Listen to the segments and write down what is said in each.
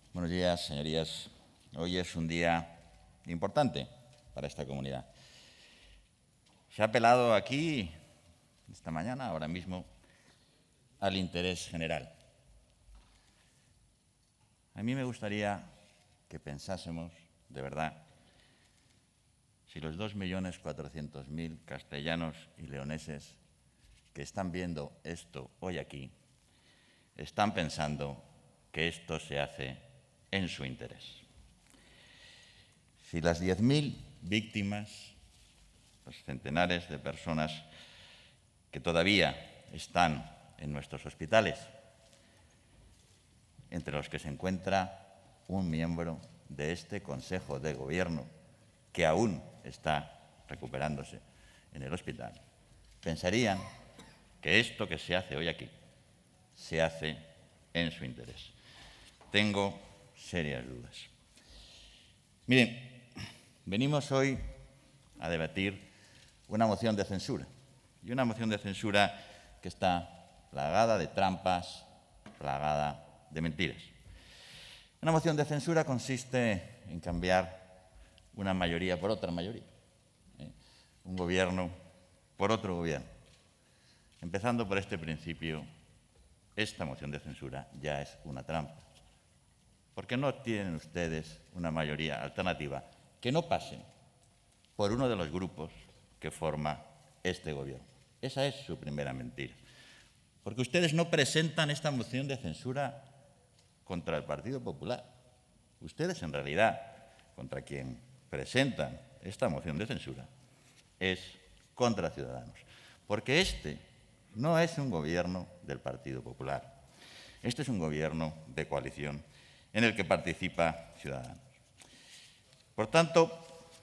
Buenos días, señorías. Hoy es un día importante para esta comunidad. Se ha apelado aquí, esta mañana, ahora mismo, al interés general. A mí me gustaría que pensásemos, de verdad, si los 2.400.000 castellanos y leoneses que están viendo esto hoy aquí están pensando que esto se hace en su interés. Si las 10.000 víctimas, los centenares de personas que todavía están en nuestros hospitales, entre los que se encuentra un miembro de este Consejo de Gobierno que aún está recuperándose en el hospital, pensarían que esto que se hace hoy aquí se hace en su interés. Tengo serias dudas. Miren, venimos hoy a debatir una moción de censura, y una moción de censura que está plagada de trampas, plagada de mentiras. Una moción de censura consiste en cambiar una mayoría por otra mayoría, un gobierno por otro gobierno. Empezando por este principio, esta moción de censura ya es una trampa, porque no tienen ustedes una mayoría alternativa que no pase por uno de los grupos que forma este gobierno. Esa es su primera mentira. Porque ustedes no presentan esta moción de censura contra el Partido Popular. Ustedes, en realidad, contra quien presentan esta moción de censura es contra Ciudadanos. Porque este no es un gobierno del Partido Popular. Este es un gobierno de coalición en el que participa Ciudadanos. Por tanto,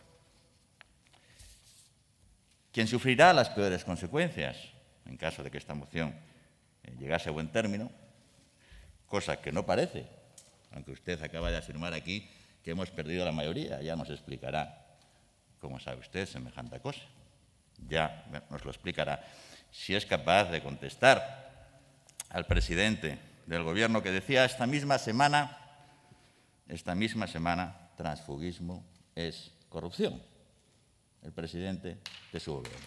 quien sufrirá las peores consecuencias en caso de que esta moción llegase a buen término, cosa que no parece, aunque usted acaba de afirmar aquí que hemos perdido la mayoría, ya nos explicará cómo sabe usted semejante cosa. Ya nos lo explicará si es capaz de contestar al presidente del Gobierno que decía esta misma semana, transfugismo es corrupción. El presidente de su Gobierno.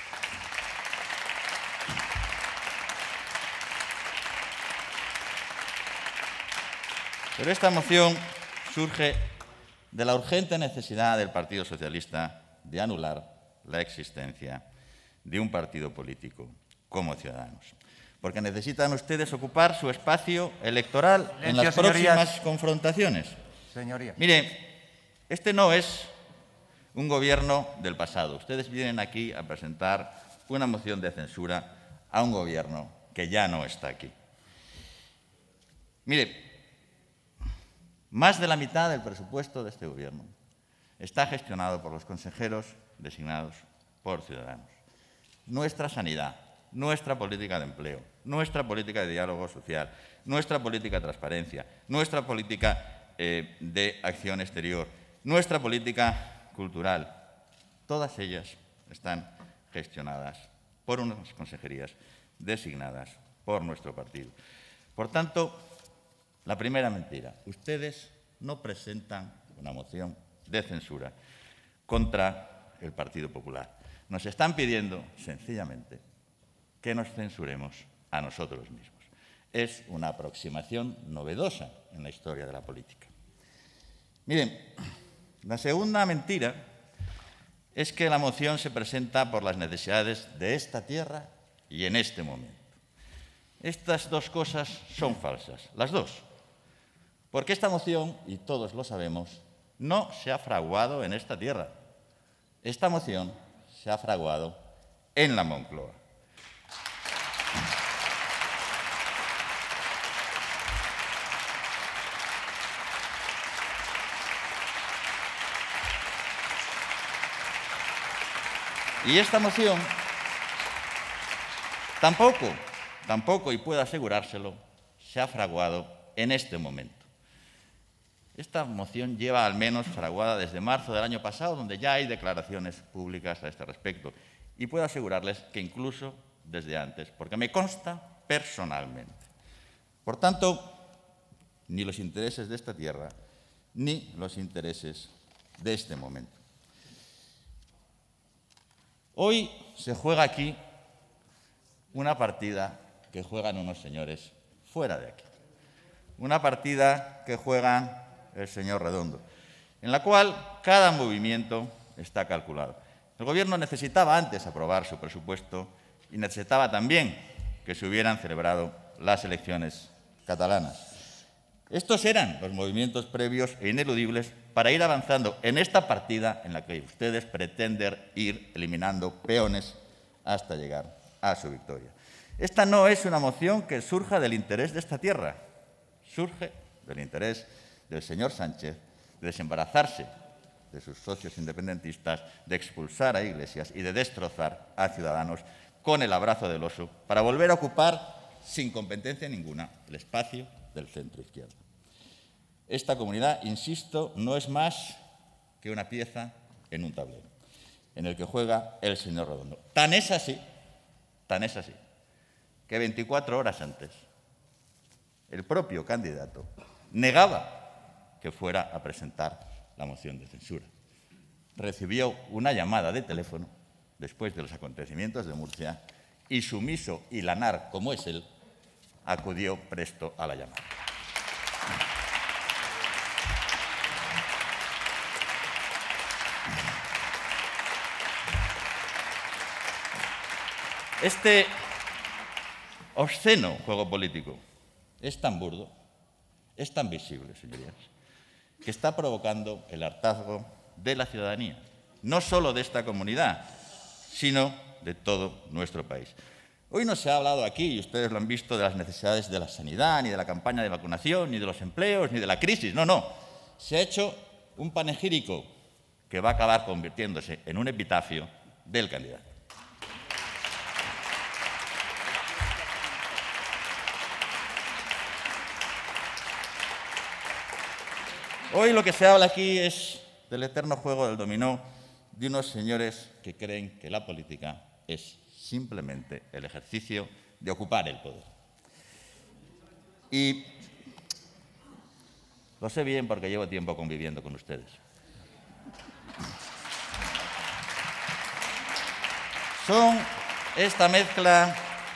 Pero esta moción surge de la urgente necesidad del Partido Socialista de anular la existencia de un partido político como Ciudadanos. Porque necesitan ustedes ocupar su espacio electoral en las próximas confrontaciones. Señoría. Mire, este no es un gobierno del pasado. Ustedes vienen aquí a presentar una moción de censura a un gobierno que ya no está aquí. Mire, más de la mitad del presupuesto de este gobierno está gestionado por los consejeros designados por Ciudadanos. Nuestra sanidad, nuestra política de empleo, nuestra política de diálogo social, nuestra política de transparencia, nuestra política de acción exterior, nuestra política cultural, todas ellas están gestionadas por unas consejerías designadas por nuestro partido. Por tanto, la primera mentira, ustedes no presentan una moción de censura contra el Partido Popular. Nos están pidiendo, sencillamente, que nos censuremos a nosotros mismos. Es una aproximación novedosa en la historia de la política. Miren, la segunda mentira es que la moción se presenta por las necesidades de esta tierra y en este momento. Estas dos cosas son falsas, las dos. Porque esta moción, y todos lo sabemos, no se ha fraguado en esta tierra. Esta moción se ha fraguado en la Moncloa. Y esta moción tampoco, y puedo asegurárselo, se ha fraguado en este momento. Esta moción lleva al menos fraguada desde marzo del año pasado, donde ya hay declaraciones públicas a este respecto. Y puedo asegurarles que incluso desde antes, porque me consta personalmente. Por tanto, ni los intereses de esta tierra, ni los intereses de este momento. Hoy se juega aquí una partida que juegan unos señores fuera de aquí. Una partida que juega el señor Redondo, en la cual cada movimiento está calculado. El Gobierno necesitaba antes aprobar su presupuesto y necesitaba también que se hubieran celebrado las elecciones catalanas. Estos eran los movimientos previos e ineludibles para ir avanzando en esta partida en la que ustedes pretenden ir eliminando peones hasta llegar a su victoria. Esta no es una moción que surja del interés de esta tierra, surge del interés del señor Sánchez de desembarazarse de sus socios independentistas, de expulsar a Iglesias y de destrozar a Ciudadanos con el abrazo del oso para volver a ocupar, sin competencia ninguna, el espacio del centro izquierdo. Esta comunidad, insisto, no es más que una pieza en un tablero en el que juega el señor Redondo. Tan es así, que 24 horas antes el propio candidato negaba que fuera a presentar la moción de censura. Recibió una llamada de teléfono después de los acontecimientos de Murcia y, sumiso y lanar como es él, acudió presto a la llamada. Este obsceno juego político es tan burdo, es tan visible, señorías, que está provocando el hartazgo de la ciudadanía, no solo de esta comunidad, sino de todo nuestro país. Hoy no se ha hablado aquí, y ustedes lo han visto, de las necesidades de la sanidad, ni de la campaña de vacunación, ni de los empleos, ni de la crisis. No, no. Se ha hecho un panegírico que va a acabar convirtiéndose en un epitafio del candidato. Hoy lo que se habla aquí es del eterno juego del dominó de unos señores que creen que la política es simplemente el ejercicio de ocupar el poder. Y lo sé bien porque llevo tiempo conviviendo con ustedes. Son esta mezcla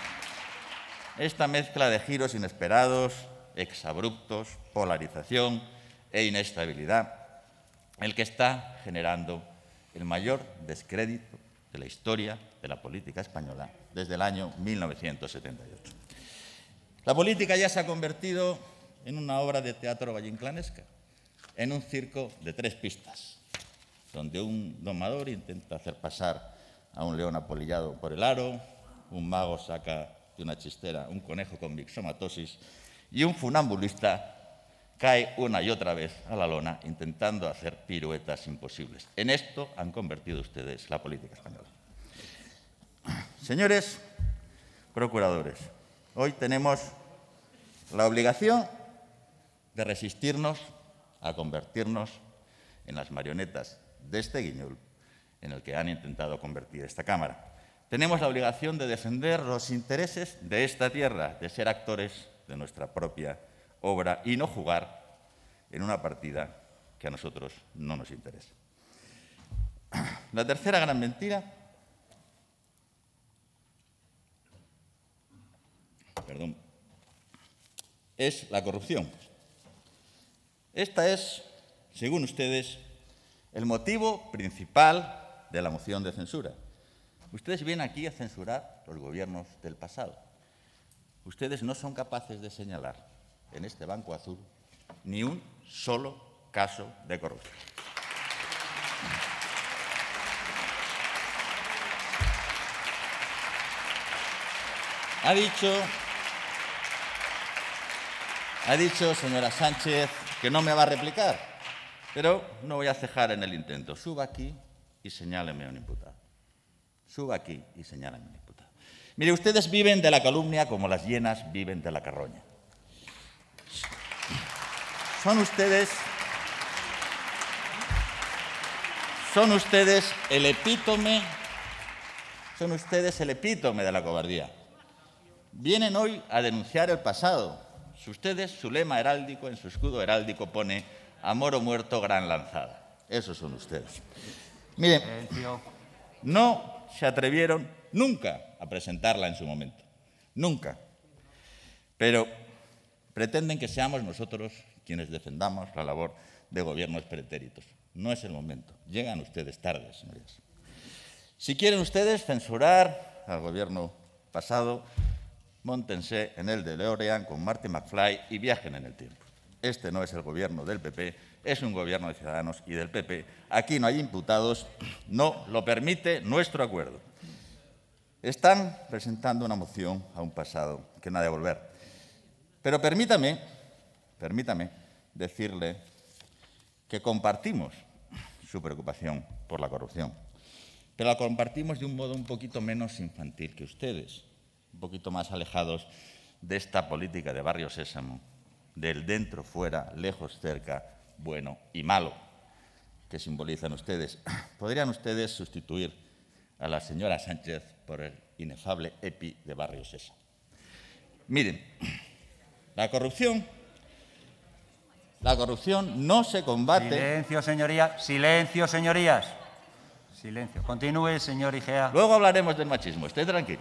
de giros inesperados, exabruptos, polarización e inestabilidad, el que está generando el mayor descrédito de la historia de la política española desde el año 1978. La política ya se ha convertido en una obra de teatro vallinclanesca, en un circo de 3 pistas, donde un domador intenta hacer pasar a un león apolillado por el aro, un mago saca de una chistera un conejo con mixomatosis y un funambulista cae una y otra vez a la lona intentando hacer piruetas imposibles. En esto han convertido ustedes la política española. Señores procuradores, hoy tenemos la obligación de resistirnos a convertirnos en las marionetas de este guiñol en el que han intentado convertir esta Cámara. Tenemos la obligación de defender los intereses de esta tierra, de ser actores de nuestra propia obra y no jugar en una partida que a nosotros no nos interesa. La tercera gran mentira es la corrupción. Esta es, según ustedes, el motivo principal de la moción de censura. Ustedes vienen aquí a censurar los gobiernos del pasado. Ustedes no son capaces de señalar en este banco azul ni un solo caso de corrupción. Ha dicho, señora Sánchez, que no me va a replicar, pero no voy a cejar en el intento. Suba aquí y señáleme a un imputado. Suba aquí y señáleme a un imputado. Mire, ustedes viven de la calumnia como las hienas viven de la carroña. Son ustedes el epítome de la cobardía. Vienen hoy a denunciar el pasado, Ustedes, su lema heráldico, en su escudo heráldico pone amor o muerto, gran lanzada. Esos son ustedes. Miren, no se atrevieron nunca a presentarla en su momento. Nunca. Pero pretenden que seamos nosotros quienes defendamos la labor de gobiernos pretéritos. No es el momento. Llegan ustedes tarde, señorías. Si quieren ustedes censurar al gobierno pasado, móntense en el DeLorean con Marty McFly y viajen en el tiempo. Este no es el gobierno del PP, es un gobierno de Ciudadanos y del PP. Aquí no hay imputados, no lo permite nuestro acuerdo. Están presentando una moción a un pasado que no ha de volver. Pero permítame decirle que compartimos su preocupación por la corrupción, pero la compartimos de un modo un poquito menos infantil que ustedes, un poquito más alejados de esta política de barrio sésamo, del dentro, fuera, lejos, cerca, bueno y malo, que simbolizan ustedes. ¿Podrían ustedes sustituir a la señora Sánchez por el inefable EPI de barrio sésamo? Miren, la corrupción no se combate... Silencio, señoría. Silencio, señorías. Silencio. Continúe, señor Igea. Luego hablaremos del machismo. Esté tranquila.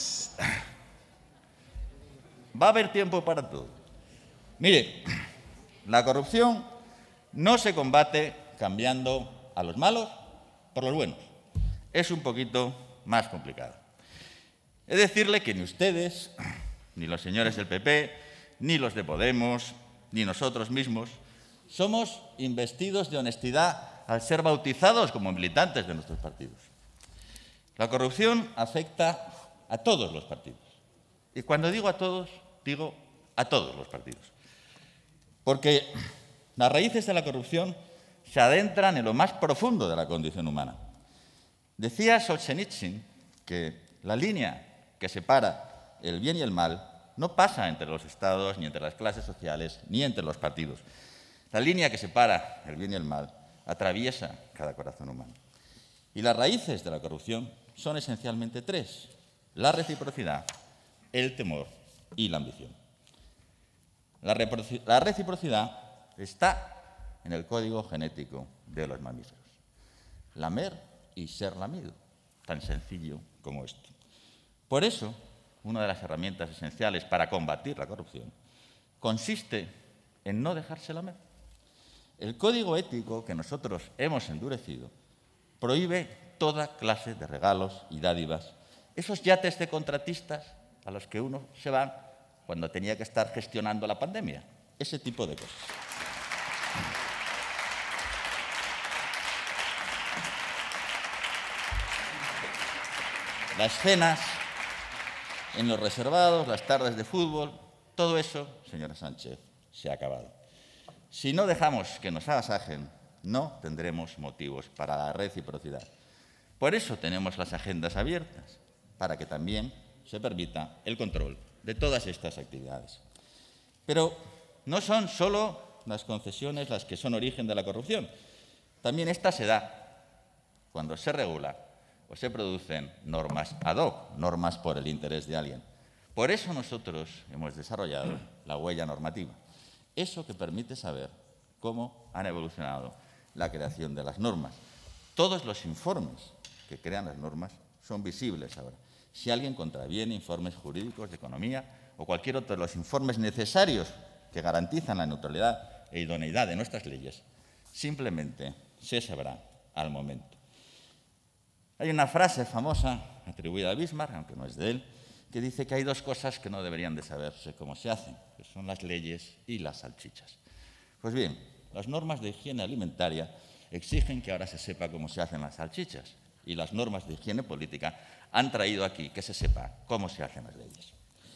Va a haber tiempo para todo. Mire, la corrupción no se combate cambiando a los malos por los buenos. Es un poquito más complicado. Es decirle que ni ustedes, ni los señores del PP, ni los de Podemos, ni nosotros mismos, somos investidos de honestidad al ser bautizados como militantes de nuestros partidos. La corrupción afecta a todos los partidos. Y cuando digo a todos, digo a todos los partidos. Porque las raíces de la corrupción se adentran en lo más profundo de la condición humana. Decía Solzhenitsyn que la línea que separa el bien y el mal no pasa entre los estados, ni entre las clases sociales, ni entre los partidos. La línea que separa el bien y el mal atraviesa cada corazón humano. Y las raíces de la corrupción son esencialmente tres: la reciprocidad, el temor y la ambición. La reciprocidad está en el código genético de los mamíferos. Lamer y ser lamido, tan sencillo como esto. Por eso, una de las herramientas esenciales para combatir la corrupción consiste en no dejarse lamer. El código ético que nosotros hemos endurecido prohíbe toda clase de regalos y dádivas, esos yates de contratistas a los que uno se va cuando tenía que estar gestionando la pandemia, ese tipo de cosas. Las cenas en los reservados, las tardes de fútbol, todo eso, señora Sánchez, se ha acabado. Si no dejamos que nos agasajen, no tendremos motivos para la reciprocidad. Por eso tenemos las agendas abiertas, para que también se permita el control de todas estas actividades. Pero no son solo las concesiones las que son origen de la corrupción. También esta se da cuando se regula o se producen normas ad hoc, normas por el interés de alguien. Por eso nosotros hemos desarrollado la huella normativa, eso que permite saber cómo han evolucionado la creación de las normas. Todos los informes que crean las normas son visibles ahora. Si alguien contraviene informes jurídicos, de economía o cualquier otro de los informes necesarios que garantizan la neutralidad e idoneidad de nuestras leyes, simplemente se sabrá al momento. Hay una frase famosa atribuida a Bismarck, aunque no es de él, que dice que hay dos cosas que no deberían de saberse cómo se hacen, que son las leyes y las salchichas. Pues bien, las normas de higiene alimentaria exigen que ahora se sepa cómo se hacen las salchichas, y las normas de higiene política han traído aquí que se sepa cómo se hacen las leyes.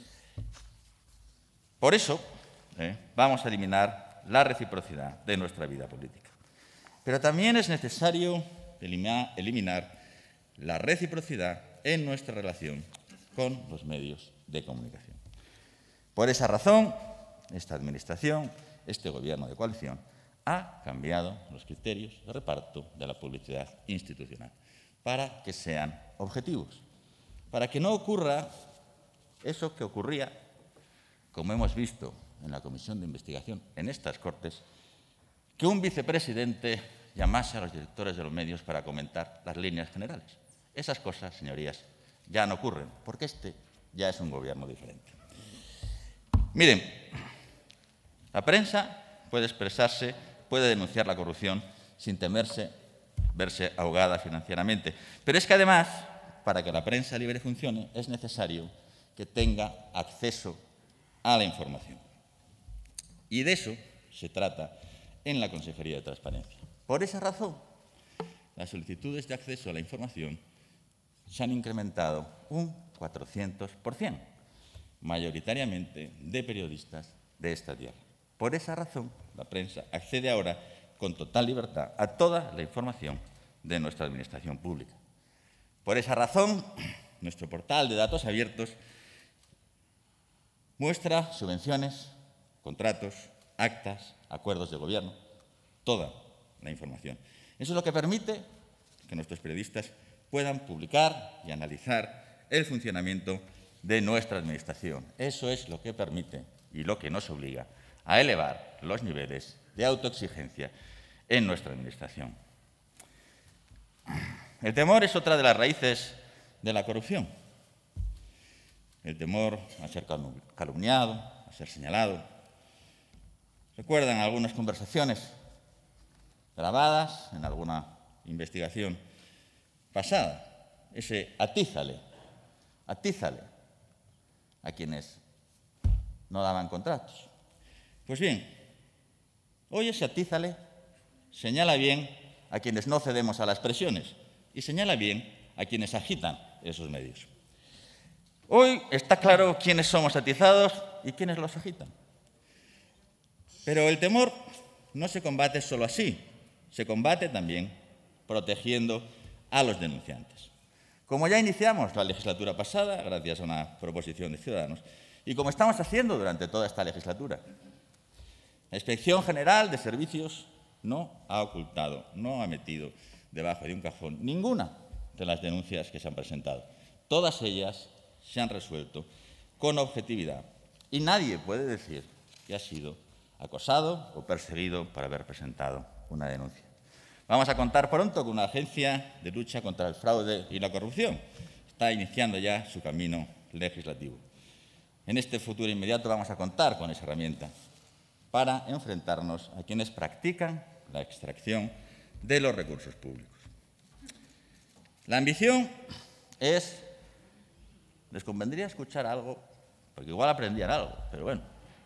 Por eso, vamos a eliminar la reciprocidad de nuestra vida política. Pero también es necesario eliminar la reciprocidad en nuestra relación con los medios de comunicación. Por esa razón, esta Administración, este Gobierno de coalición, ha cambiado los criterios de reparto de la publicidad institucional para que sean objetivos, para que no ocurra eso que ocurría, como hemos visto en la comisión de investigación en estas Cortes que un vicepresidente llamase a los directores de los medios para comentar las líneas generales. Esas cosas, señorías, ya no ocurren, porque este ya es un gobierno diferente. Miren, la prensa puede expresarse, puede denunciar la corrupción sin temerse verse ahogada financieramente. Pero es que además, para que la prensa libre funcione, es necesario que tenga acceso a la información. Y de eso se trata en la Consejería de Transparencia. Por esa razón, las solicitudes de acceso a la información se han incrementado un 400%, mayoritariamente de periodistas de esta tierra. Por esa razón, la prensa accede ahora con total libertad a toda la información de nuestra administración pública. Por esa razón, nuestro portal de datos abiertos muestra subvenciones, contratos, actas, acuerdos de gobierno, toda la información. Eso es lo que permite que nuestros periodistas puedan publicar y analizar el funcionamiento de nuestra administración. Eso es lo que permite y lo que nos obliga a elevar los niveles de autoexigencia en nuestra administración. El temor es otra de las raíces de la corrupción. El temor a ser calumniado, a ser señalado. ¿Recuerdan algunas conversaciones grabadas en alguna investigación pasada? Ese atízale a quienes no daban contratos. Pues bien, hoy ese atízale señala bien a quienes no cedemos a las presiones y señala bien a quienes agitan esos medios. Hoy está claro quiénes somos atizados y quiénes los agitan. Pero el temor no se combate solo así, se combate también protegiendo a los denunciantes. Como ya iniciamos la legislatura pasada, gracias a una proposición de Ciudadanos, y como estamos haciendo durante toda esta legislatura, la Inspección General de Servicios no ha ocultado, no ha metido debajo de un cajón ninguna de las denuncias que se han presentado. Todas ellas se han resuelto con objetividad y nadie puede decir que ha sido acosado o perseguido por haber presentado una denuncia. Vamos a contar pronto con una agencia de lucha contra el fraude y la corrupción. Está iniciando ya su camino legislativo. En este futuro inmediato vamos a contar con esa herramienta para enfrentarnos a quienes practican la extracción de los recursos públicos. La ambición es... Les convendría escuchar algo, porque igual aprendían algo, pero bueno.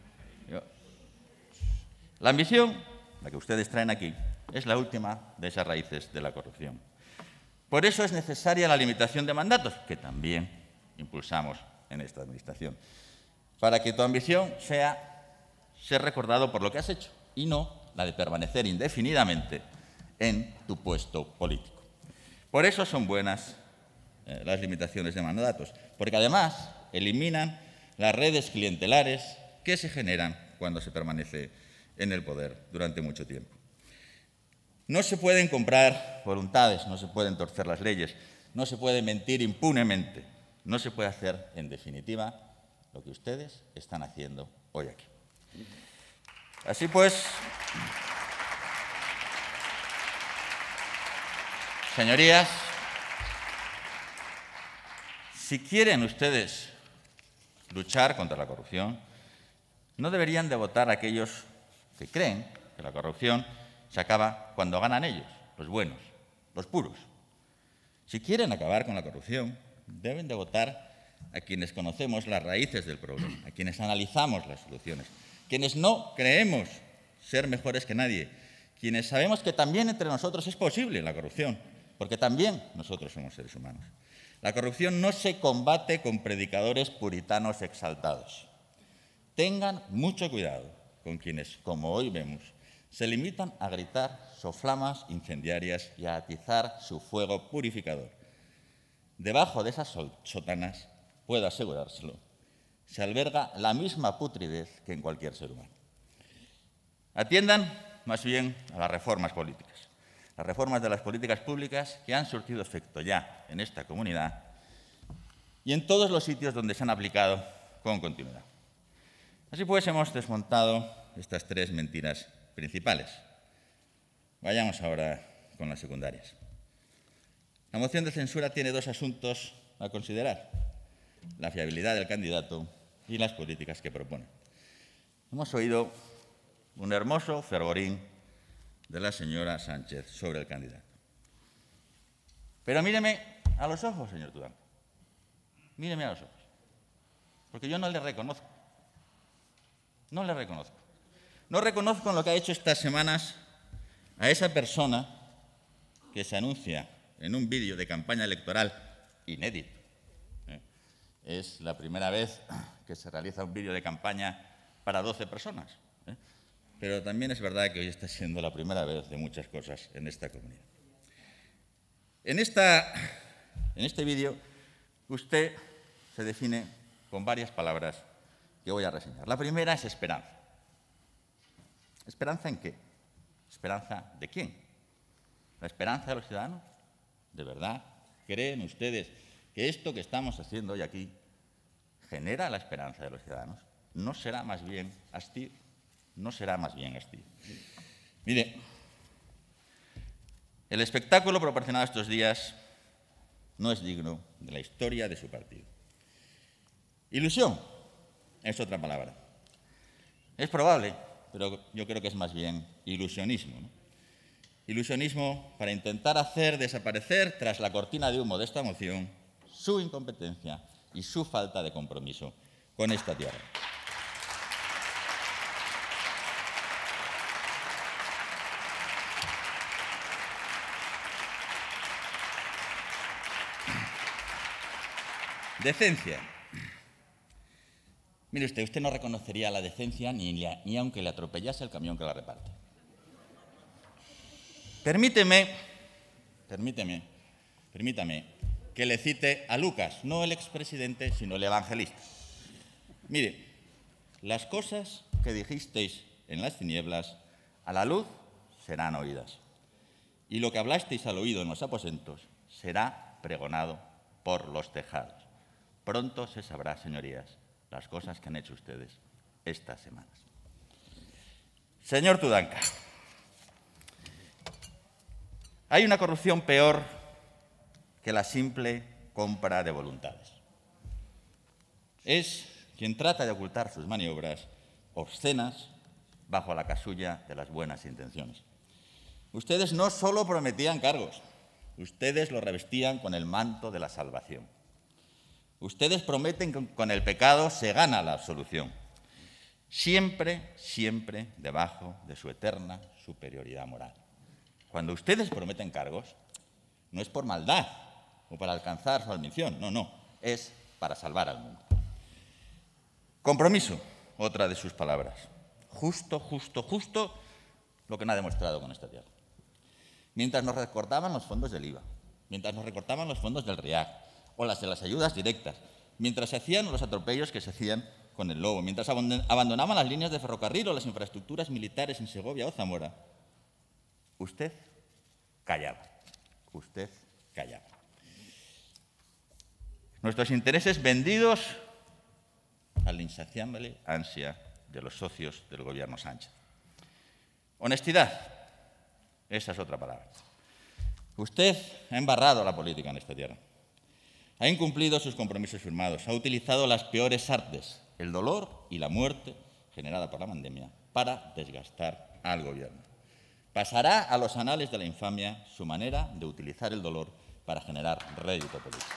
La ambición, la que ustedes traen aquí, es la última de esas raíces de la corrupción. Por eso es necesaria la limitación de mandatos, que también impulsamos en esta administración, para que tu ambición sea ser recordado por lo que has hecho y no la de permanecer indefinidamente en tu puesto político. Por eso son buenas las limitaciones de mandatos, porque además eliminan las redes clientelares que se generan cuando se permanece en el poder durante mucho tiempo. No se pueden comprar voluntades, no se pueden torcer las leyes, no se puede mentir impunemente, no se puede hacer, en definitiva, lo que ustedes están haciendo hoy aquí. Así pues, señorías, si quieren ustedes luchar contra la corrupción, no deberían de votar a aquellos que creen que la corrupción se acaba cuando ganan ellos, los buenos, los puros. Si quieren acabar con la corrupción, deben de votar a quienes conocemos las raíces del problema, a quienes analizamos las soluciones, quienes no creemos ser mejores que nadie, quienes sabemos que también entre nosotros es posible la corrupción, porque también nosotros somos seres humanos. La corrupción no se combate con predicadores puritanos exaltados. Tengan mucho cuidado con quienes, como hoy vemos, se limitan a gritar soflamas incendiarias y a atizar su fuego purificador. Debajo de esas sotanas, puedo asegurárselo, se alberga la misma putridez que en cualquier ser humano. Atiendan más bien a las reformas políticas. Las reformas de las políticas públicas que han surtido efecto ya en esta comunidad y en todos los sitios donde se han aplicado con continuidad. Así pues, hemos desmontado estas tres mentiras principales. Vayamos ahora con las secundarias. La moción de censura tiene dos asuntos a considerar: la fiabilidad del candidato y las políticas que propone. Hemos oído un hermoso fervorín de la señora Sánchez sobre el candidato. Pero míreme a los ojos, señor Tudanca. Míreme a los ojos. Porque yo no le reconozco. No le reconozco. No reconozco en lo que ha hecho estas semanas a esa persona que se anuncia en un vídeo de campaña electoral inédito. Es la primera vez que se realiza un vídeo de campaña para 12 personas. Pero también es verdad que hoy está siendo la primera vez de muchas cosas en esta comunidad. En este vídeo, usted se define con varias palabras que voy a reseñar. La primera es esperanza. ¿Esperanza en qué? ¿Esperanza de quién? ¿La esperanza de los ciudadanos? ¿De verdad creen ustedes que esto que estamos haciendo hoy aquí genera la esperanza de los ciudadanos? ¿No será más bien hastío? ¿No será más bien hastío? Mire, el espectáculo proporcionado estos días no es digno de la historia de su partido. Ilusión es otra palabra. Es probable, pero yo creo que es más bien ilusionismo, ¿no? Ilusionismo para intentar hacer desaparecer tras la cortina de humo de esta moción su incompetencia y su falta de compromiso con esta tierra. Decencia. Mire usted no reconocería la decencia ni aunque le atropellase el camión que la reparte. Permítame que le cite a Lucas, no el expresidente, sino el evangelista. Mire, las cosas que dijisteis en las tinieblas, a la luz serán oídas. Y lo que hablasteis al oído en los aposentos será pregonado por los tejados. Pronto se sabrá, señorías, las cosas que han hecho ustedes estas semanas. Señor Tudanca, hay una corrupción peor que la simple compra de voluntades. Es quien trata de ocultar sus maniobras obscenas bajo la casulla de las buenas intenciones. Ustedes no solo prometían cargos, ustedes lo revestían con el manto de la salvación. Ustedes prometen que con el pecado se gana la absolución. Siempre, siempre debajo de su eterna superioridad moral. Cuando ustedes prometen cargos, no es por maldad o para alcanzar su ambición, no, es para salvar al mundo. Compromiso, otra de sus palabras. Justo lo que no ha demostrado con esta tierra. Mientras nos recortaban los fondos del IVA, mientras nos recortaban los fondos del REAC, o las de las ayudas directas, mientras se hacían los atropellos que se hacían con el lobo, mientras abandonaban las líneas de ferrocarril o las infraestructuras militares en Segovia o Zamora, usted callaba. Nuestros intereses vendidos a la insaciable ansia de los socios del gobierno Sánchez. Honestidad, esa es otra palabra. Usted ha embarrado la política en esta tierra. Ha incumplido sus compromisos firmados, ha utilizado las peores artes, el dolor y la muerte generada por la pandemia, para desgastar al gobierno. Pasará a los anales de la infamia su manera de utilizar el dolor para generar rédito político.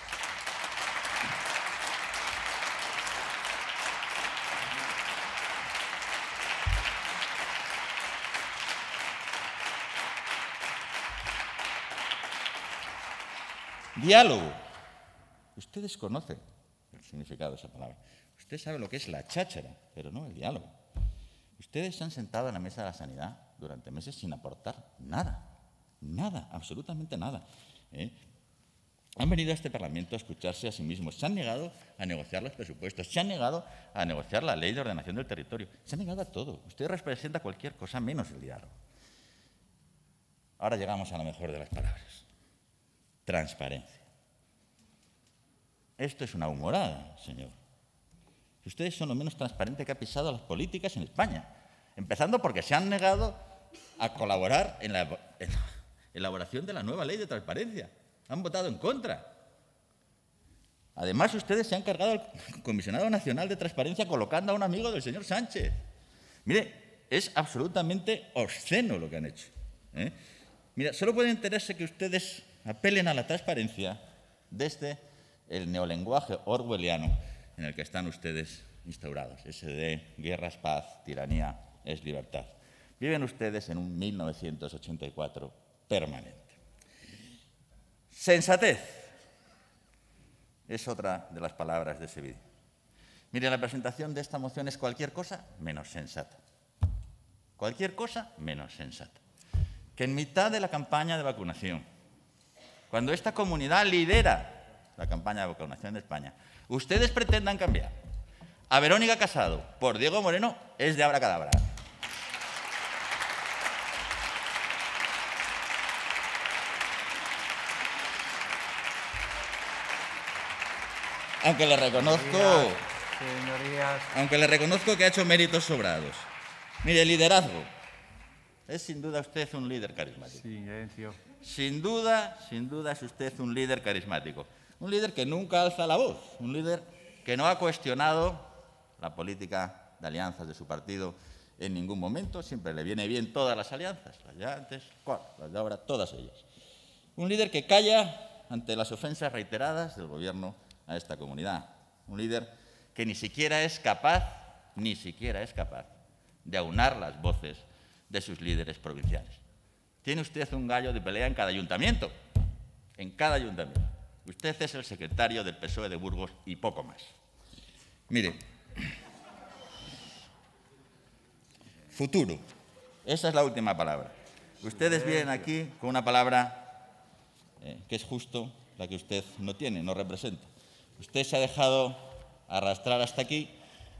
Diálogo. Ustedes conocen el significado de esa palabra. Usted sabe lo que es la cháchara, pero no el diálogo. Ustedes se han sentado en la mesa de la sanidad durante meses sin aportar nada, absolutamente nada. Han venido a este Parlamento a escucharse a sí mismos. Se han negado a negociar los presupuestos, se han negado a negociar la ley de ordenación del territorio. Se han negado a todo. Usted representa cualquier cosa menos el diálogo. Ahora llegamos a la mejor de las palabras. Transparencia. Esto es una humorada, señor. Ustedes son lo menos transparente que ha pisado las políticas en España, empezando porque se han negado a colaborar en la elaboración de la nueva ley de transparencia. Han votado en contra. Además, ustedes se han cargado al Comisionado Nacional de Transparencia colocando a un amigo del señor Sánchez. Mire, es absolutamente obsceno lo que han hecho, ¿eh? Mira, solo puede entenderse que ustedes apelen a la transparencia desde el neolenguaje orwelliano en el que están ustedes instaurados, ese de guerra es paz, tiranía es libertad. Viven ustedes en un 1984 permanente. Sensatez es otra de las palabras de ese vídeo. Mire, la presentación de esta moción es cualquier cosa menos sensata. Cualquier cosa menos sensata. Que en mitad de la campaña de vacunación, cuando esta comunidad lidera la campaña de vacunación de España, ustedes pretendan cambiar a Verónica Casado por Diego Moreno es de abracadabra. Aunque le reconozco que ha hecho méritos sobrados. Mire, liderazgo. Es sin duda usted un líder carismático. Silencio. Sin duda es usted un líder carismático. Un líder que nunca alza la voz. Un líder que no ha cuestionado la política de alianzas de su partido en ningún momento. Siempre le viene bien todas las alianzas. Las de antes, las de ahora, todas ellas. Un líder que calla ante las ofensas reiteradas del gobierno a esta comunidad. Un líder que ni siquiera es capaz de aunar las voces de sus líderes provinciales. Tiene usted un gallo de pelea en cada ayuntamiento. En cada ayuntamiento. Usted es el secretario del PSOE de Burgos y poco más. Mire, futuro. Esa es la última palabra. Ustedes vienen aquí con una palabra que es justo la que usted no tiene, no representa. Usted se ha dejado arrastrar hasta aquí,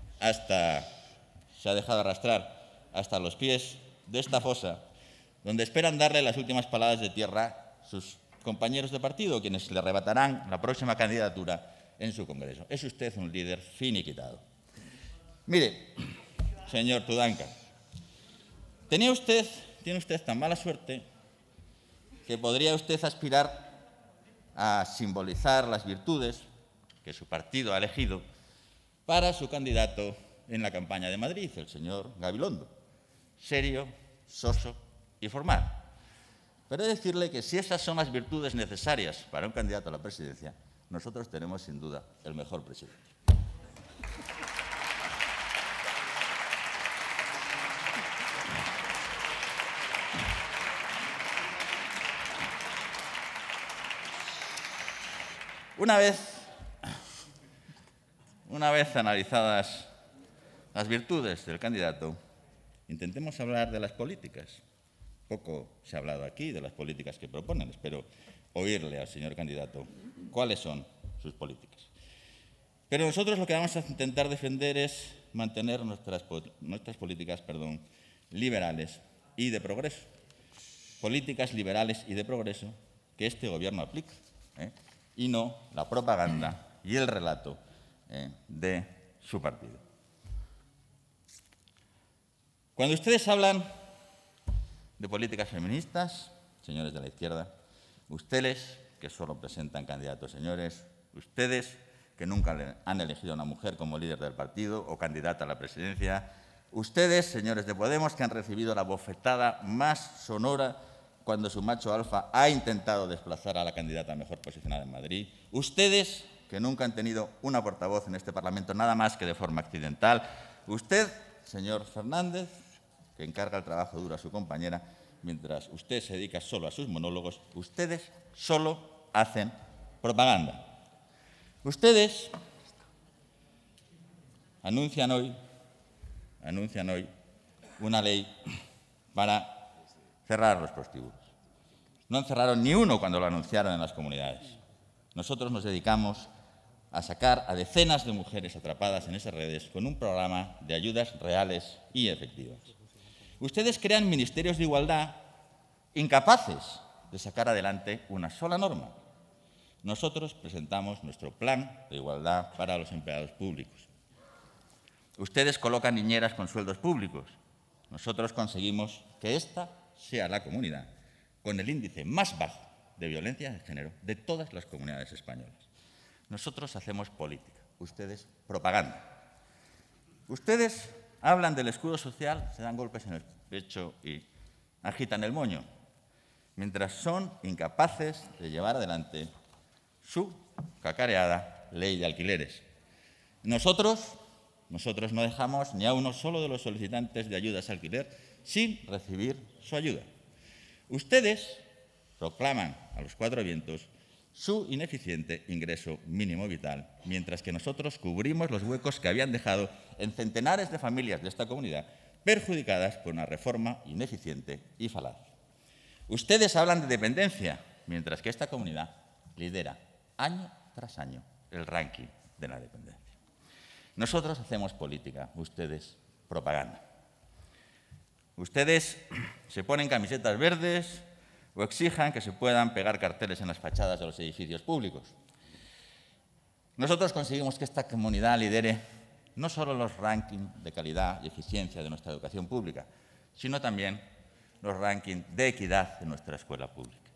hasta los pies de esta fosa, donde esperan darle las últimas palabras de tierra sus compañeros de partido, quienes le arrebatarán la próxima candidatura en su Congreso. Es usted un líder finiquitado. Mire, señor Tudanca, tiene usted tan mala suerte que podría usted aspirar a simbolizar las virtudes que su partido ha elegido para su candidato en la campaña de Madrid, el señor Gabilondo. Serio, soso y formal. Pero he de decirle que si esas son las virtudes necesarias para un candidato a la presidencia, nosotros tenemos sin duda el mejor presidente. Una vez analizadas las virtudes del candidato, intentemos hablar de las políticas. Poco se ha hablado aquí de las políticas que proponen. Espero oírle al señor candidato cuáles son sus políticas. Pero nosotros lo que vamos a intentar defender es mantener nuestras políticas liberales y de progreso. Políticas liberales y de progreso que este gobierno aplica, y no la propaganda y el relato de su partido. Cuando ustedes hablan de políticas feministas, señores de la izquierda, ustedes que solo presentan candidatos señores, ustedes que nunca han elegido a una mujer como líder del partido o candidata a la presidencia, ustedes, señores de Podemos, que han recibido la bofetada más sonora cuando su macho alfa ha intentado desplazar a la candidata mejor posicionada en Madrid, ustedes que nunca han tenido una portavoz en este Parlamento nada más que de forma accidental, usted, señor Fernández, que encarga el trabajo duro a su compañera, mientras usted se dedica solo a sus monólogos, ustedes solo hacen propaganda. Ustedes anuncian hoy una ley para cerrar los prostíbulos. No encerraron ni uno cuando lo anunciaron en las comunidades. Nosotros nos dedicamos a sacar a decenas de mujeres atrapadas en esas redes con un programa de ayudas reales y efectivas. Ustedes crean ministerios de igualdad incapaces de sacar adelante una sola norma. Nosotros presentamos nuestro plan de igualdad para los empleados públicos. Ustedes colocan niñeras con sueldos públicos. Nosotros conseguimos que esta sea la comunidad con el índice más bajo de violencia de género de todas las comunidades españolas. Nosotros hacemos política, ustedes propaganda. Ustedes hablan del escudo social, se dan golpes en el pecho y agitan el moño, mientras son incapaces de llevar adelante su cacareada ley de alquileres. Nosotros no dejamos ni a uno solo de los solicitantes de ayudas a alquiler sin recibir su ayuda. Ustedes proclaman a los cuatro vientos su ineficiente ingreso mínimo vital, mientras que nosotros cubrimos los huecos que habían dejado en centenares de familias de esta comunidad perjudicadas por una reforma ineficiente y falaz. Ustedes hablan de dependencia, mientras que esta comunidad lidera año tras año el ranking de la dependencia. Nosotros hacemos política, ustedes propaganda. Ustedes se ponen camisetas verdes o exijan que se puedan pegar carteles en las fachadas de los edificios públicos. Nosotros conseguimos que esta comunidad lidere no solo los rankings de calidad y eficiencia de nuestra educación pública, sino también los rankings de equidad de nuestra escuela pública.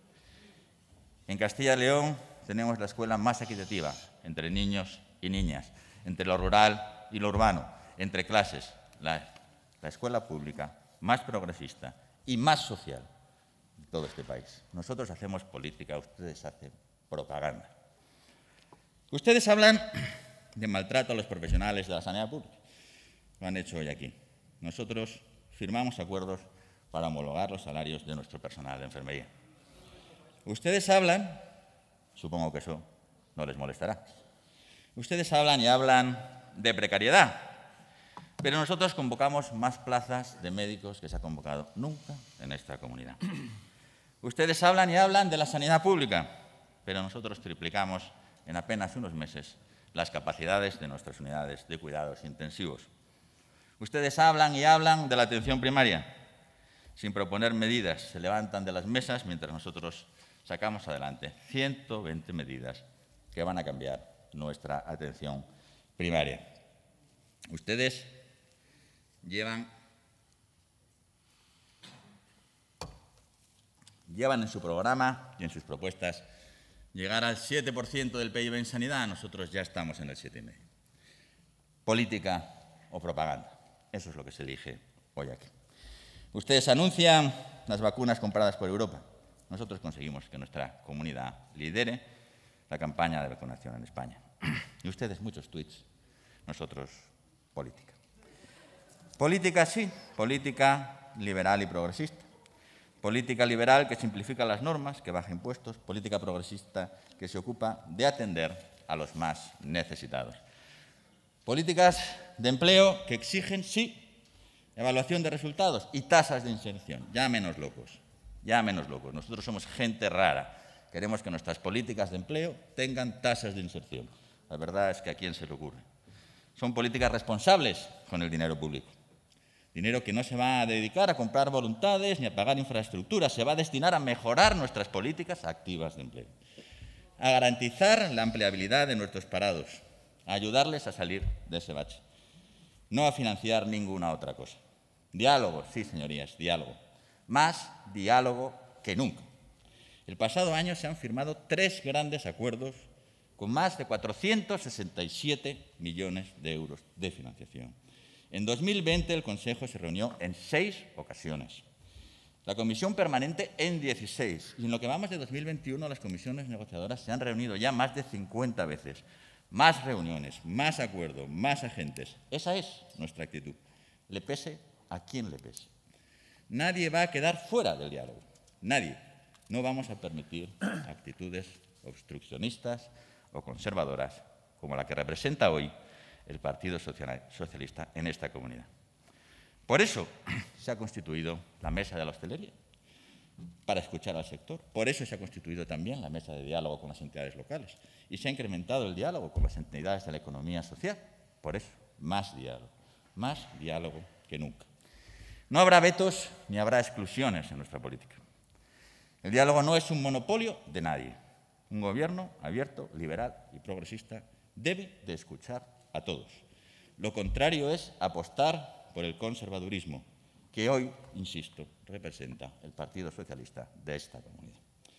En Castilla y León tenemos la escuela más equitativa entre niños y niñas, entre lo rural y lo urbano, entre clases, la escuela pública más progresista y más social de todo este país. Nosotros hacemos política, ustedes hacen propaganda. Ustedes hablan de maltrato a los profesionales de la sanidad pública. Lo han hecho hoy aquí. Nosotros firmamos acuerdos para homologar los salarios de nuestro personal de enfermería. Ustedes hablan, supongo que eso no les molestará, ustedes hablan y hablan de precariedad, pero nosotros convocamos más plazas de médicos que se ha convocado nunca en esta comunidad. Ustedes hablan y hablan de la sanidad pública, pero nosotros triplicamos en apenas unos meses las capacidades de nuestras unidades de cuidados intensivos. Ustedes hablan y hablan de la atención primaria, sin proponer medidas, se levantan de las mesas mientras nosotros sacamos adelante 120 medidas que van a cambiar nuestra atención primaria. Ustedes llevan en su programa y en sus propuestas llegar al 7% del PIB en sanidad, nosotros ya estamos en el 7,5%. Política o propaganda, eso es lo que se elige hoy aquí. Ustedes anuncian las vacunas compradas por Europa. Nosotros conseguimos que nuestra comunidad lidere la campaña de vacunación en España. Y ustedes muchos tuits, nosotros política. Política sí, política liberal y progresista. Política liberal que simplifica las normas, que baja impuestos. Política progresista que se ocupa de atender a los más necesitados. Políticas de empleo que exigen, sí, evaluación de resultados y tasas de inserción. Ya menos locos, ya menos locos. Nosotros somos gente rara. Queremos que nuestras políticas de empleo tengan tasas de inserción. La verdad es que a quién se le ocurre. Son políticas responsables con el dinero público. Dinero que no se va a dedicar a comprar voluntades ni a pagar infraestructuras, se va a destinar a mejorar nuestras políticas activas de empleo, a garantizar la empleabilidad de nuestros parados, a ayudarles a salir de ese bache, no a financiar ninguna otra cosa. Diálogo, sí, señorías, diálogo. Más diálogo que nunca. El pasado año se han firmado 3 grandes acuerdos con más de 467 millones de euros de financiación. En 2020 el Consejo se reunió en 6 ocasiones, la Comisión Permanente en 16, y en lo que vamos de 2021 las comisiones negociadoras se han reunido ya más de 50 veces. Más reuniones, más acuerdos, más agentes. Esa es nuestra actitud, le pese a quien le pese. Nadie va a quedar fuera del diálogo, nadie. No vamos a permitir actitudes obstruccionistas o conservadoras como la que representa hoy el Partido Socialista en esta comunidad. Por eso se ha constituido la Mesa de la Hostelería, para escuchar al sector. Por eso se ha constituido también la Mesa de Diálogo con las entidades locales. Y se ha incrementado el diálogo con las entidades de la economía social. Por eso, más diálogo que nunca. No habrá vetos ni habrá exclusiones en nuestra política. El diálogo no es un monopolio de nadie. Un gobierno abierto, liberal y progresista debe de escuchar a todos. Lo contrario es apostar por el conservadurismo, que hoy, insisto, representa el Partido Socialista de esta comunidad.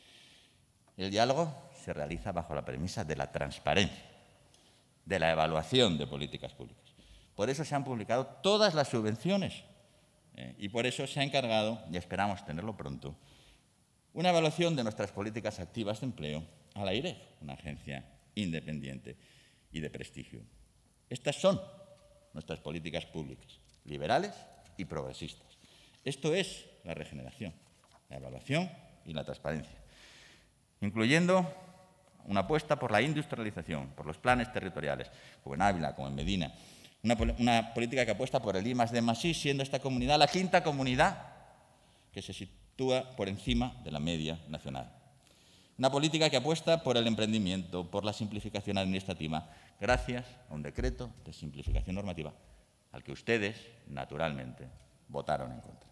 El diálogo se realiza bajo la premisa de la transparencia, de la evaluación de políticas públicas. Por eso se han publicado todas las subvenciones y por eso se ha encargado, y esperamos tenerlo pronto, una evaluación de nuestras políticas activas de empleo a la IREF, una agencia independiente y de prestigio. Estas son nuestras políticas públicas, liberales y progresistas. Esto es la regeneración, la evaluación y la transparencia, incluyendo una apuesta por la industrialización, por los planes territoriales, como en Ávila, como en Medina, una política que apuesta por el I+D+I, siendo esta comunidad la quinta comunidad que se sitúa por encima de la media nacional. Una política que apuesta por el emprendimiento, por la simplificación administrativa, gracias a un decreto de simplificación normativa al que ustedes, naturalmente, votaron en contra.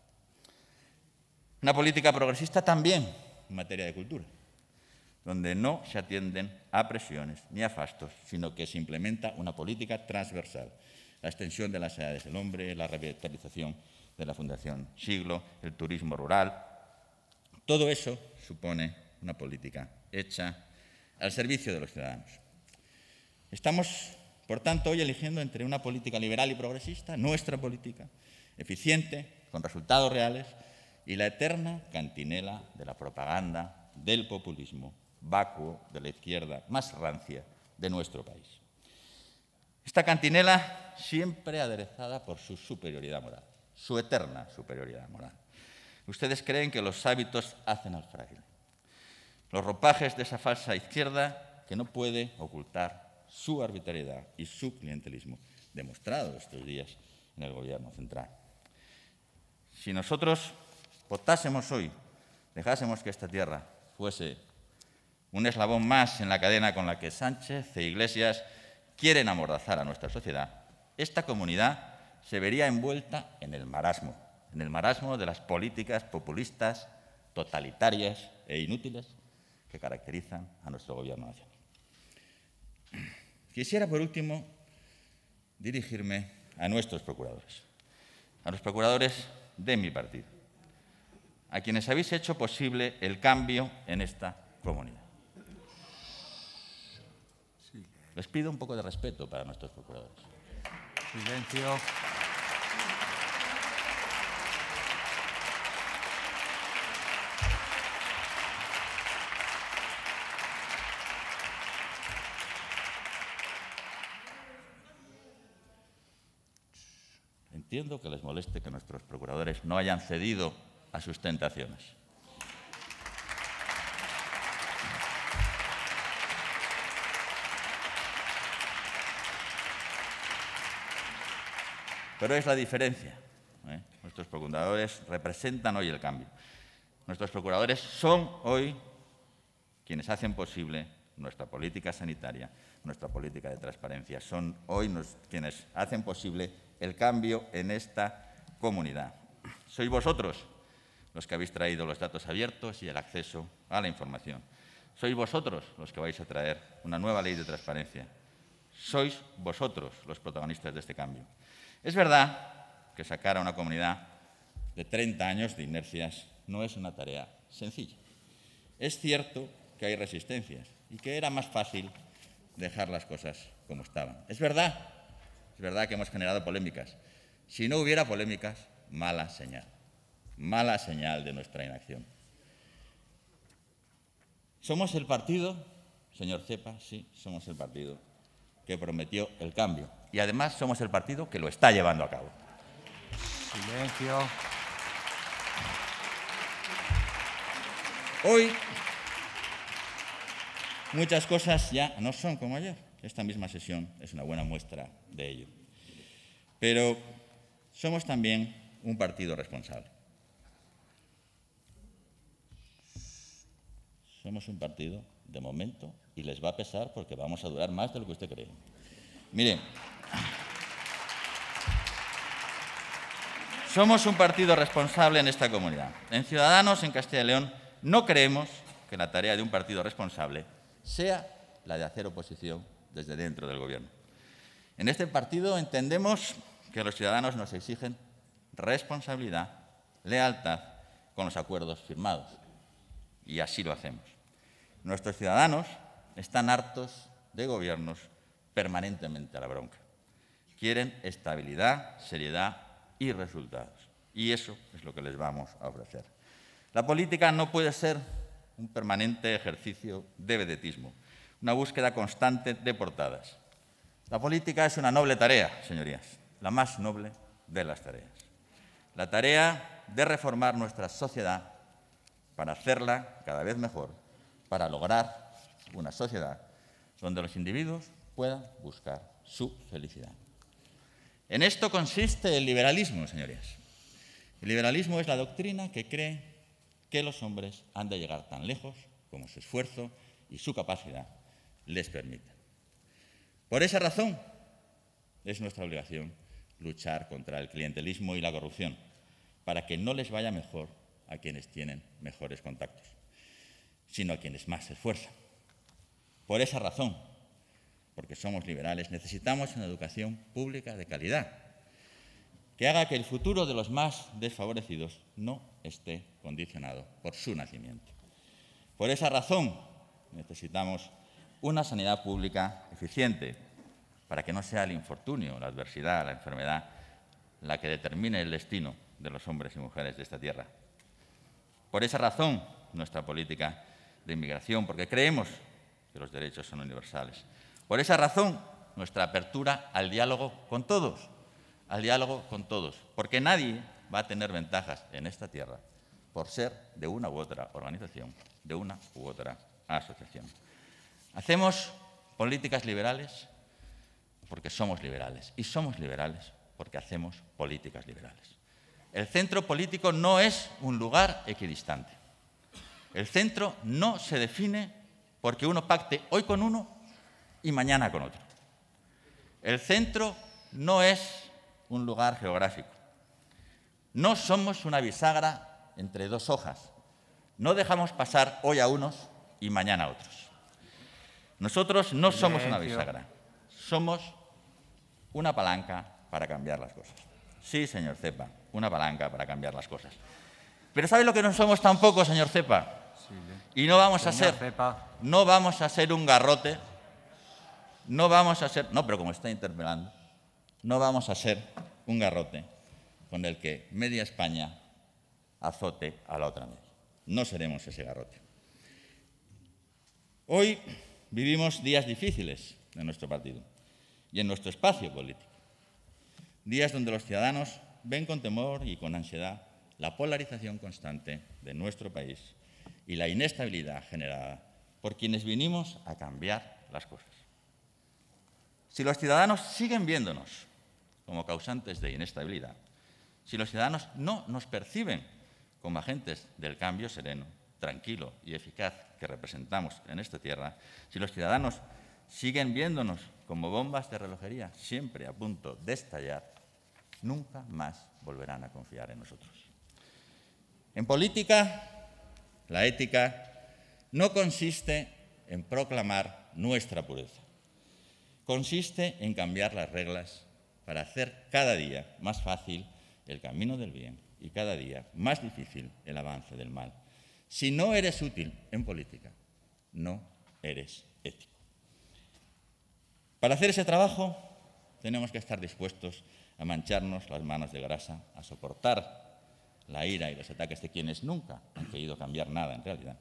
Una política progresista también en materia de cultura, donde no se atienden a presiones ni a fastos, sino que se implementa una política transversal. La extensión de las edades del hombre, la revitalización de la Fundación Siglo, el turismo rural. Todo eso supone una política hecha al servicio de los ciudadanos. Estamos, por tanto, hoy eligiendo entre una política liberal y progresista, nuestra política, eficiente, con resultados reales, y la eterna cantinela de la propaganda, del populismo vacuo de la izquierda más rancia de nuestro país. Esta cantinela siempre aderezada por su superioridad moral, su eterna superioridad moral. Ustedes creen que los hábitos hacen al fraile. Los ropajes de esa falsa izquierda que no puede ocultar su arbitrariedad y su clientelismo, demostrado estos días en el Gobierno central. Si nosotros votásemos hoy, dejásemos que esta tierra fuese un eslabón más en la cadena con la que Sánchez e Iglesias quieren amordazar a nuestra sociedad, esta comunidad se vería envuelta en el marasmo de las políticas populistas, totalitarias e inútiles que caracterizan a nuestro Gobierno nacional. Quisiera, por último, dirigirme a nuestros procuradores, a los procuradores de mi partido, a quienes habéis hecho posible el cambio en esta comunidad. Les pido un poco de respeto para nuestros procuradores. Silencio. Entiendo que les moleste que nuestros procuradores no hayan cedido a sus tentaciones. Pero es la diferencia. Nuestros procuradores representan hoy el cambio. Nuestros procuradores son hoy quienes hacen posible nuestra política sanitaria, nuestra política de transparencia. Son hoy quienes hacen posible el cambio en esta comunidad. Sois vosotros los que habéis traído los datos abiertos y el acceso a la información. Sois vosotros los que vais a traer una nueva ley de transparencia. Sois vosotros los protagonistas de este cambio. Es verdad que sacar a una comunidad de 30 años de inercias no es una tarea sencilla. Es cierto que hay resistencias y que era más fácil dejar las cosas como estaban. Es verdad que hemos generado polémicas. Si no hubiera polémicas, mala señal de nuestra inacción. Somos el partido, señor Cepa, sí, somos el partido que prometió el cambio. Y además somos el partido que lo está llevando a cabo. Silencio. Hoy muchas cosas ya no son como ayer. Esta misma sesión es una buena muestra de ello. Pero somos también un partido responsable. Somos un partido, de momento, y les va a pesar porque vamos a durar más de lo que usted cree. Miren, somos un partido responsable en esta comunidad. En Ciudadanos, en Castilla y León, no creemos que la tarea de un partido responsable sea la de hacer oposición desde dentro del Gobierno. En este partido entendemos que los ciudadanos nos exigen responsabilidad, lealtad con los acuerdos firmados. Y así lo hacemos. Nuestros ciudadanos están hartos de gobiernos permanentemente a la bronca. Quieren estabilidad, seriedad y resultados. Y eso es lo que les vamos a ofrecer. La política no puede ser un permanente ejercicio de vedetismo, una búsqueda constante de portadas. La política es una noble tarea, señorías, la más noble de las tareas. La tarea de reformar nuestra sociedad para hacerla cada vez mejor, para lograr una sociedad donde los individuos puedan buscar su felicidad. En esto consiste el liberalismo, señorías. El liberalismo es la doctrina que cree que los hombres han de llegar tan lejos como su esfuerzo y su capacidad les permiten. Por esa razón es nuestra obligación luchar contra el clientelismo y la corrupción, para que no les vaya mejor a quienes tienen mejores contactos, sino a quienes más se esfuerzan. Por esa razón, porque somos liberales, necesitamos una educación pública de calidad, que haga que el futuro de los más desfavorecidos no esté condicionado por su nacimiento. Por esa razón, necesitamos una sanidad pública eficiente, para que no sea el infortunio, la adversidad, la enfermedad, la que determine el destino de los hombres y mujeres de esta tierra. Por esa razón, nuestra política de inmigración, porque creemos que los derechos son universales. Por esa razón, nuestra apertura al diálogo con todos, porque nadie va a tener ventajas en esta tierra por ser de una u otra organización, de una u otra asociación. Hacemos políticas liberales porque somos liberales, y somos liberales porque hacemos políticas liberales. El centro político no es un lugar equidistante. El centro no se define porque uno pacte hoy con uno y mañana con otro. El centro no es un lugar geográfico. No somos una bisagra entre dos hojas. No dejamos pasar hoy a unos y mañana a otros. Nosotros no somos una bisagra. Somos una palanca para cambiar las cosas. Sí, señor Cepa, una palanca para cambiar las cosas. Pero ¿sabe lo que no somos tampoco, señor Cepa? Y no vamos a ser un garrote, pero como está interpelando, no vamos a ser un garrote con el que media España azote a la otra media. No seremos ese garrote. Hoy vivimos días difíciles en nuestro partido y en nuestro espacio político. Días donde los ciudadanos ven con temor y con ansiedad la polarización constante de nuestro país y la inestabilidad generada por quienes vinimos a cambiar las cosas. Si los ciudadanos siguen viéndonos como causantes de inestabilidad, si los ciudadanos no nos perciben como agentes del cambio sereno, tranquilo y eficaz que representamos en esta tierra, si los ciudadanos siguen viéndonos como bombas de relojería, siempre a punto de estallar, nunca más volverán a confiar en nosotros. En política, la ética no consiste en proclamar nuestra pureza. Consiste en cambiar las reglas para hacer cada día más fácil el camino del bien y cada día más difícil el avance del mal. Si no eres útil en política, no eres ético. Para hacer ese trabajo tenemos que estar dispuestos a mancharnos las manos de grasa, a soportar la ira y los ataques de quienes nunca han querido cambiar nada en realidad,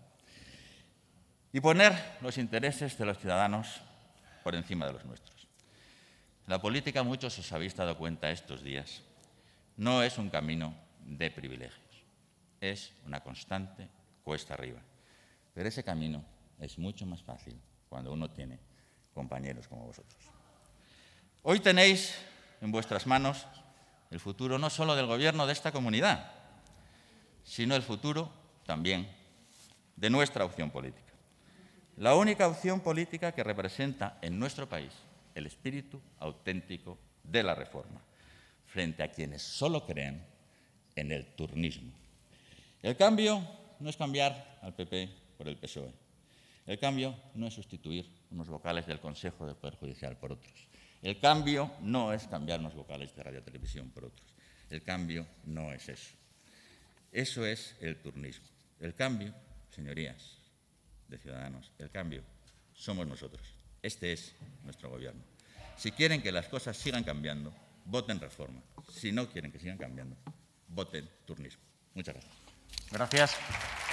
y poner los intereses de los ciudadanos por encima de los nuestros. La política, muchos os habéis dado cuenta estos días, no es un camino de privilegios, es una constante cuesta arriba. Pero ese camino es mucho más fácil cuando uno tiene compañeros como vosotros. Hoy tenéis en vuestras manos el futuro no solo del gobierno de esta comunidad, sino el futuro también de nuestra opción política. La única opción política que representa en nuestro país el espíritu auténtico de la reforma, frente a quienes solo creen en el turnismo. El cambio no es cambiar al PP por el PSOE. El cambio no es sustituir unos vocales del Consejo del Poder Judicial por otros. El cambio no es cambiar unos vocales de Radio Televisión por otros. El cambio no es eso. Eso es el turnismo. El cambio, señorías de Ciudadanos, el cambio somos nosotros. Este es nuestro gobierno. Si quieren que las cosas sigan cambiando, voten reforma. Si no quieren que sigan cambiando, voten turnismo. Muchas gracias. Gracias.